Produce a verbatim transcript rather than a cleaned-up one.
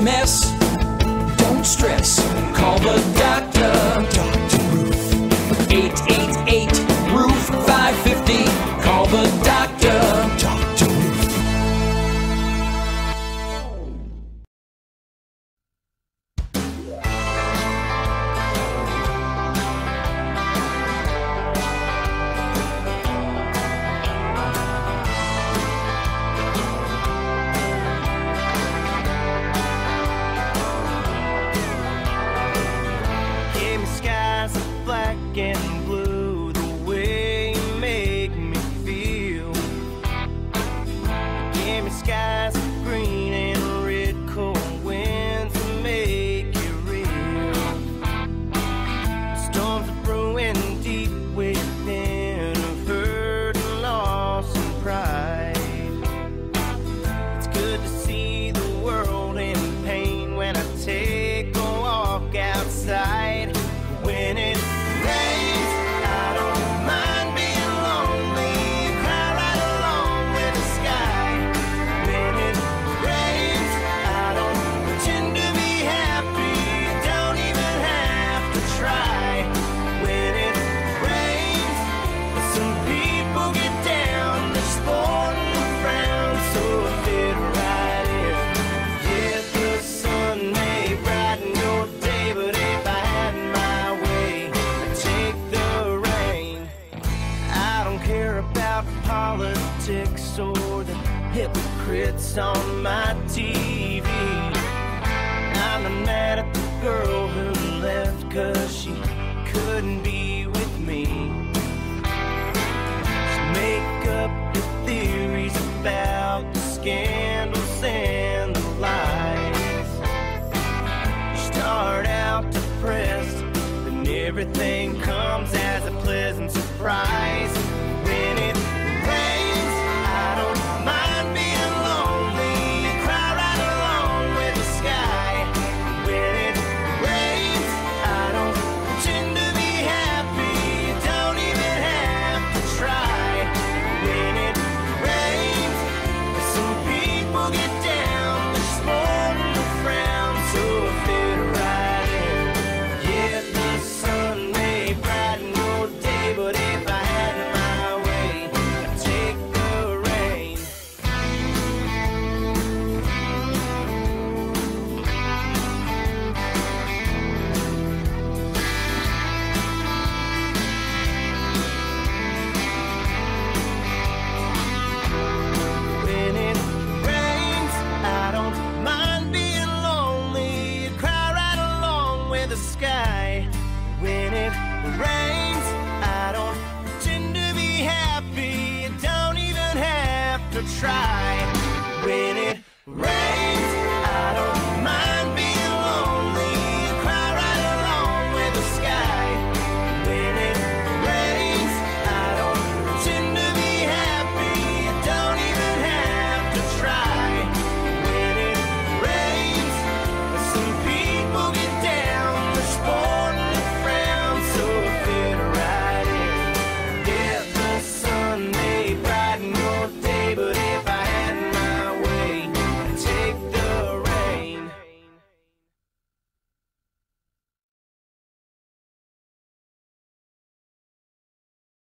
mess. Don't stress, call the doctor. Doctor Roof. eight eight eight, roof five fifty. Call the doctor. Doctor Roof. And blue, the way you make me feel. Give me skies of green and red, cold winds to make it real. Storms are brewing deep within of hurt and loss and pride. It's good to see the world in pain when I take a walk outside. When it politics or the hypocrites on my T V. I'm not mad at the girl who left cause she couldn't be with me. So make up your theories about the scandals and the lies. You start out depressed, then everything comes as a pleasant surprise. When it try.